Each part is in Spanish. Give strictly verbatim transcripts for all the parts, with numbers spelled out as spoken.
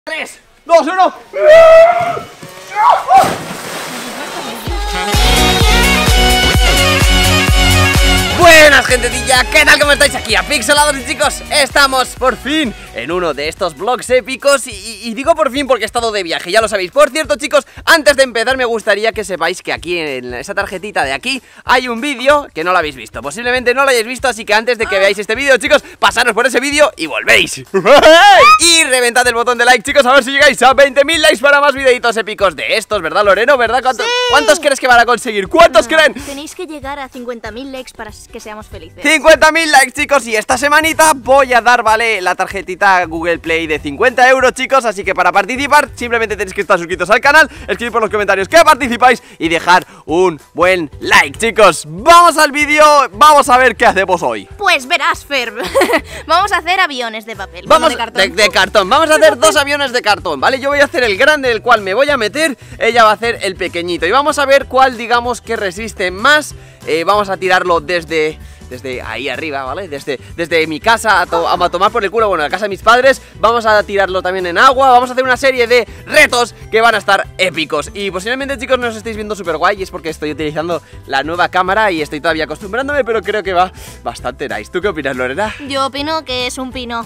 tres, dos, uno. Buenas gentecilla, ¿qué tal? ¿Cómo estáis? Aquí a Pixelados y chicos, estamos por fin en uno de estos vlogs épicos y, y, y digo por fin porque he estado de viaje, ya lo sabéis. Por cierto chicos, antes de empezar me gustaría que sepáis que aquí en esa tarjetita de aquí hay un vídeo que no lo habéis visto. Posiblemente no lo hayáis visto, así que antes de que veáis este vídeo chicos, pasaros por ese vídeo y volvéis. Y reventad el botón de like chicos, a ver si llegáis a veinte mil likes para más videitos épicos de estos, ¿verdad Loreno? ¿Verdad? ¿Cuántos, sí. ¿cuántos crees que van a conseguir? ¿Cuántos no, creen? Tenéis que llegar a cincuenta mil likes para que seamos felices. cincuenta mil likes chicos, y esta semanita voy a dar, vale, la tarjetita Google Play de cincuenta euros chicos. Así que para participar simplemente tenéis que estar suscritos al canal, escribir por los comentarios que participáis y dejar un buen like chicos. Vamos al vídeo, vamos a ver qué hacemos hoy. Pues verás Fer, vamos a hacer aviones de papel. Vamos bueno, de cartón. De, de cartón, vamos a hacer dos aviones de cartón, ¿vale? Yo voy a hacer el grande, el cual me voy a meter, ella va a hacer el pequeñito y vamos a ver cuál digamos que resiste más. eh, Vamos a tirarlo desde... Desde ahí arriba, ¿vale? Desde, desde mi casa a, to a tomar por el culo, bueno, la casa de mis padres. Vamos a tirarlo también en agua. Vamos a hacer una serie de retos que van a estar épicos. Y posiblemente, chicos, no os estéis viendo súper guay. Y es porque estoy utilizando la nueva cámara y estoy todavía acostumbrándome, pero creo que va bastante nice. ¿Tú qué opinas, Lorena? Yo opino que es un pino.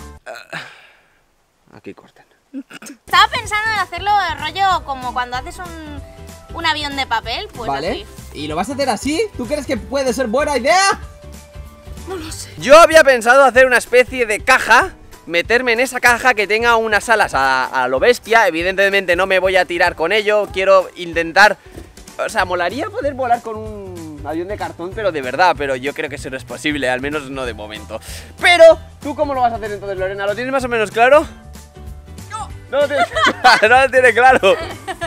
uh, Aquí corten. Estaba pensando en hacerlo de rollo como cuando haces un, un avión de papel. Pues vale. así. ¿Y lo vas a hacer así? ¿Tú crees que puede ser buena idea? No lo sé. Yo había pensado hacer una especie de caja, meterme en esa caja que tenga unas alas a, a lo bestia. Evidentemente no me voy a tirar con ello. Quiero intentar... O sea, molaría poder volar con un avión de cartón, pero de verdad. Pero yo creo que eso no es posible, al menos no de momento. Pero, ¿tú cómo lo vas a hacer entonces, Lorena? ¿Lo tienes más o menos claro? No. No lo tienes, no lo tienes claro.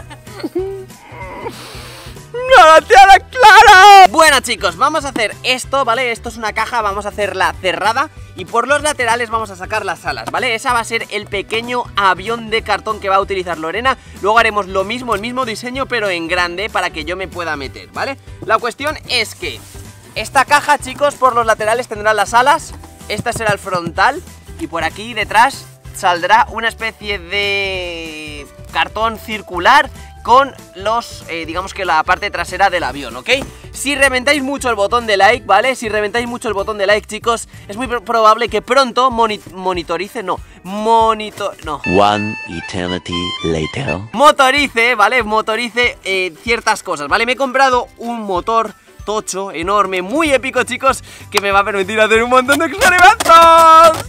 ¡No lo tiene claro! Bueno chicos, vamos a hacer esto, ¿vale? Esto es una caja, vamos a hacerla cerrada y por los laterales vamos a sacar las alas, ¿vale? Esa va a ser el pequeño avión de cartón que va a utilizar Lorena. Luego haremos lo mismo, el mismo diseño, pero en grande para que yo me pueda meter, ¿vale? La cuestión es que esta caja, chicos, por los laterales tendrá las alas. Esta será el frontal y por aquí detrás saldrá una especie de cartón circular con los, eh, digamos que la parte trasera del avión, ¿ok? Si reventáis mucho el botón de like, ¿vale? Si reventáis mucho el botón de like, chicos, es muy probable que pronto moni monitorice, no, monitor, no One eternity later. Motorice, ¿vale? Motorice eh, ciertas cosas, ¿vale? Me he comprado un motor tocho, enorme, muy épico, chicos, que me va a permitir hacer un montón de experimentos.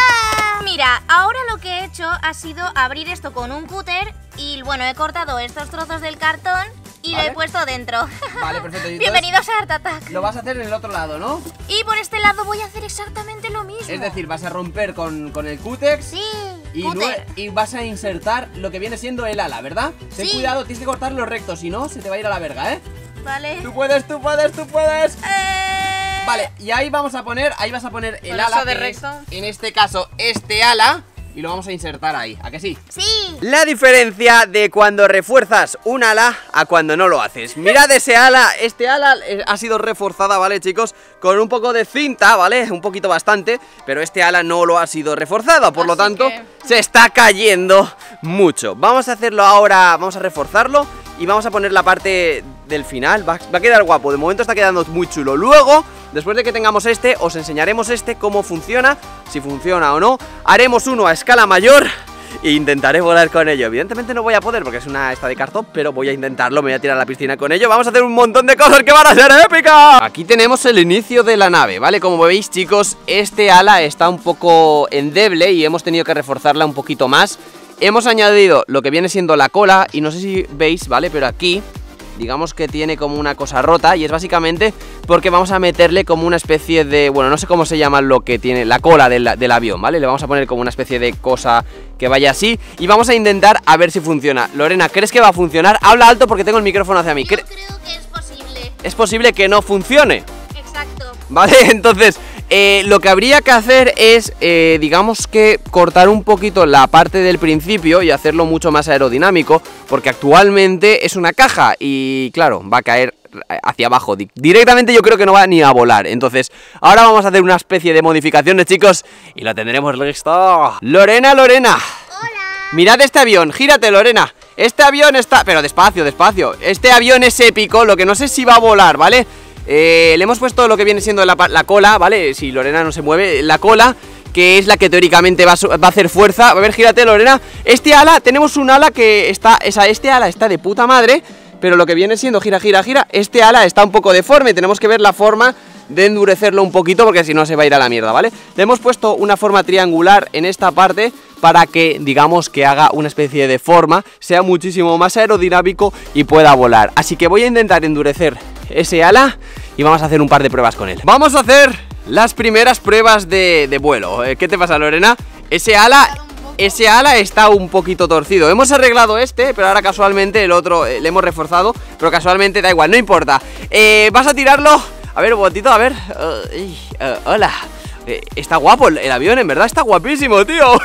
Mira, ahora lo que he hecho ha sido abrir esto con un cúter y bueno, he cortado estos trozos del cartón y ¿Vale? lo he puesto dentro. Vale, perfecto. ¿Y Bienvenidos a Art Attack. lo vas a hacer en el otro lado, ¿no? Y por este lado voy a hacer exactamente lo mismo. Es decir, vas a romper con, con el cútex. Sí, Y, cúter. lue- y vas a insertar lo que viene siendo el ala, ¿verdad? Ten Sí. cuidado, tienes que cortarlo recto, si no, se te va a ir a la verga, ¿eh? Vale. Tú puedes, tú puedes, tú puedes. Eh... Vale, y ahí vamos a poner, ahí vas a poner el Por ala eso de que es, recto. en este caso, este ala. Y lo vamos a insertar ahí, ¿a que sí? Sí. La diferencia de cuando refuerzas un ala a cuando no lo haces. Mirad ese ala, este ala eh, ha sido reforzada, ¿vale chicos? Con un poco de cinta, ¿vale? Un poquito bastante, pero este ala no lo ha sido reforzado, por lo Así tanto que- se está cayendo mucho. Vamos a hacerlo ahora, vamos a reforzarlo y vamos a poner la parte del final. Va, va a quedar guapo, de momento está quedando muy chulo. Luego, después de que tengamos este, os enseñaremos este cómo funciona, si funciona o no. Haremos uno a escala mayor e intentaré volar con ello. Evidentemente no voy a poder porque es una esta de cartón, pero voy a intentarlo, me voy a tirar a la piscina con ello. Vamos a hacer un montón de cosas que van a ser épicas. Aquí tenemos el inicio de la nave, ¿vale? Como veis chicos, este ala está un poco endeble y hemos tenido que reforzarla un poquito más. Hemos añadido lo que viene siendo la cola y no sé si veis, ¿vale? Pero aquí digamos que tiene como una cosa rota y es básicamente porque vamos a meterle como una especie de... Bueno, no sé cómo se llama lo que tiene la cola del, del avión, ¿vale? Le vamos a poner como una especie de cosa que vaya así y vamos a intentar a ver si funciona. Lorena, ¿crees que va a funcionar? Habla alto porque tengo el micrófono hacia mí. Yo ¿Cre- creo que es posible. Es posible que no funcione, Exacto. ¿vale? Entonces, eh, lo que habría que hacer es, eh, digamos que cortar un poquito la parte del principio y hacerlo mucho más aerodinámico, porque actualmente es una caja y, claro, va a caer hacia abajo. Directamente yo creo que no va ni a volar. Entonces, ahora vamos a hacer una especie de modificaciones, chicos, y lo tendremos listo. Lorena, Lorena. Hola. Mirad este avión, gírate, Lorena. Este avión está... Pero despacio, despacio. Este avión es épico, lo que no sé si va a volar, ¿vale? Eh, le hemos puesto lo que viene siendo la, la cola, ¿vale? Si Lorena no se mueve, la cola, que es la que teóricamente va a, va a hacer fuerza. A ver, gírate, Lorena. Este ala, tenemos un ala que está... Esa, este ala está de puta madre, pero lo que viene siendo, gira, gira, gira, este ala está un poco deforme. Tenemos que ver la forma de endurecerlo un poquito, porque si no se va a ir a la mierda, ¿vale? Le hemos puesto una forma triangular en esta parte para que, digamos, que haga una especie de forma, sea muchísimo más aerodinámico y pueda volar. Así que voy a intentar endurecer ese ala y vamos a hacer un par de pruebas con él. Vamos a hacer las primeras pruebas de, de vuelo. ¿Qué te pasa, Lorena? Ese ala... Ese ala está un poquito torcido. Hemos arreglado este, pero ahora casualmente el otro eh, le hemos reforzado, pero casualmente da igual, no importa. eh, Vas a tirarlo. A ver, botito, a ver. uh, uh, Hola. eh, Está guapo el, el avión, en verdad está guapísimo, tío.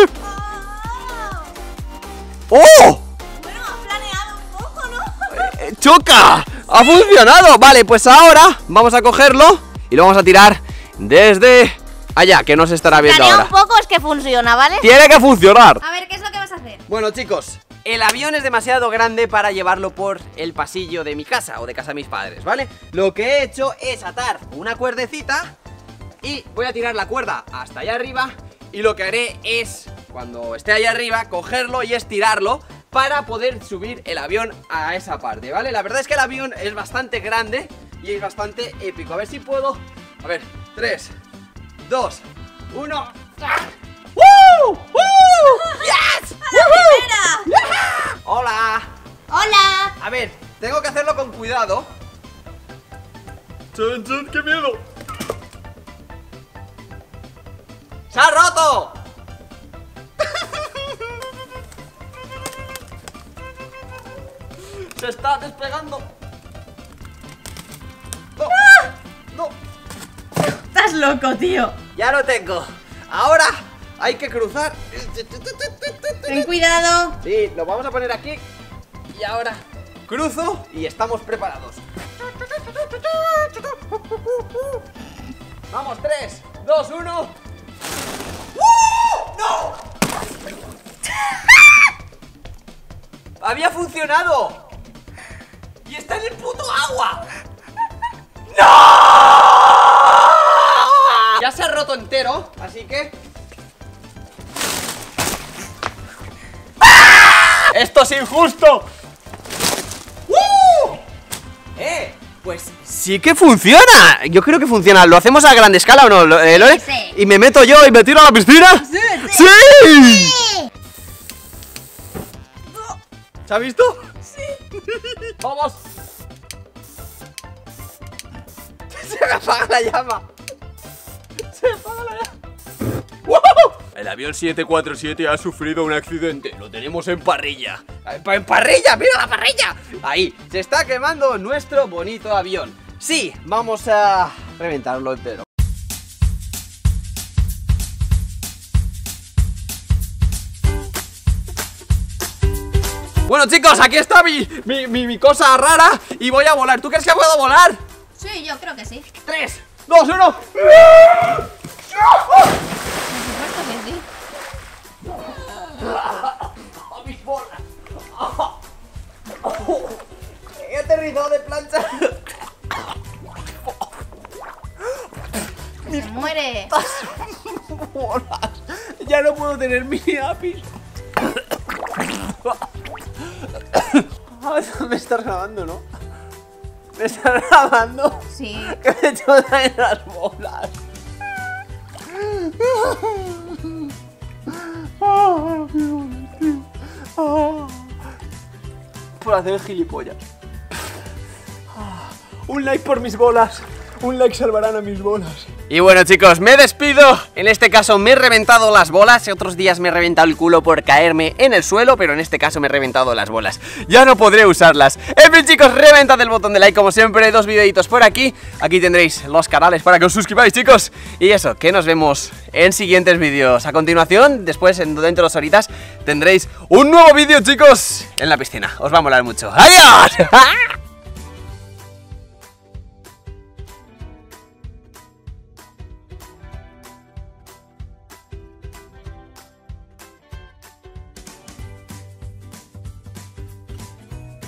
¡Oh! Bueno, has planeado un poco, ¿no? Eh, ¡Choca! ¡Ha funcionado! Vale, pues ahora vamos a cogerlo y lo vamos a tirar desde allá, que no se estará viendo Planea ahora. un poco, es que funciona, ¿vale? Tiene que funcionar. A ver, ¿qué es lo que vas a hacer? Bueno, chicos, el avión es demasiado grande para llevarlo por el pasillo de mi casa o de casa de mis padres, ¿vale? Lo que he hecho es atar una cuerdecita y voy a tirar la cuerda hasta allá arriba. Y lo que haré es, cuando esté allá arriba, cogerlo y estirarlo para poder subir el avión a esa parte, ¿vale? La verdad es que el avión es bastante grande y es bastante épico. A ver si puedo... A ver, tres, dos, uno... ¡Woo! ¡Woo! ¡Yes! ¡Woohoo! ¡Hola! ¡Hola! A ver, tengo que hacerlo con cuidado. ¡Chun, chun! ¡Qué miedo! ¡Se ha roto! ¡Se está despegando! ¡No! ¡No! Estás loco, tío. ¡Ya lo tengo! Ahora hay que cruzar. Ten cuidado. Sí, lo vamos a poner aquí. Y ahora cruzo y estamos preparados. Vamos, tres, dos, uno. ¡Uh! ¡No! ¡Había funcionado! ¡Y está en el puto agua! ¡No! Ya se ha roto entero, así que... ¡Esto es injusto! ¡Uh! ¡Eh! Pues sí que funciona. Yo creo que funciona. ¿Lo hacemos a gran escala o no, eh, Lore? Sí. ¿Y me meto yo y me tiro a la piscina? Sí, sí. ¡Sí! Sí. ¿Se ha visto? Sí. ¡Vamos! Se me apaga la llama. Se me apaga la llama. ¡Wow! El avión siete cuatro siete ha sufrido un accidente. Lo tenemos en parrilla. ¡En parrilla! ¡Mira la parrilla! Ahí, se está quemando nuestro bonito avión. Sí, vamos a reventarlo entero. Bueno, chicos, aquí está mi, mi, mi, mi cosa rara y voy a volar. ¿Tú crees que puedo volar? Sí, yo creo que sí. Tres, dos, uno. Por supuesto que sí. ¡A mis bolas! He aterrizado de plancha. Se muere. Bolas. Ya no puedo tener mi lápiz. Me estás grabando, ¿no? ¿Me estás grabando? Sí. Que me chocan las bolas. Por hacer gilipollas. Un like por mis bolas. Un like salvarán a mis bolas. Y bueno, chicos, me despido. En este caso me he reventado las bolas. Otros días me he reventado el culo por caerme en el suelo, pero en este caso me he reventado las bolas. Ya no podré usarlas. En fin, chicos, reventad el botón de like como siempre. Dos videitos por aquí. Aquí tendréis los canales para que os suscribáis, chicos. Y eso, que nos vemos en siguientes vídeos. A continuación, después, en dentro de dos horitas, tendréis un nuevo vídeo, chicos, en la piscina. Os va a molar mucho. ¡Adiós!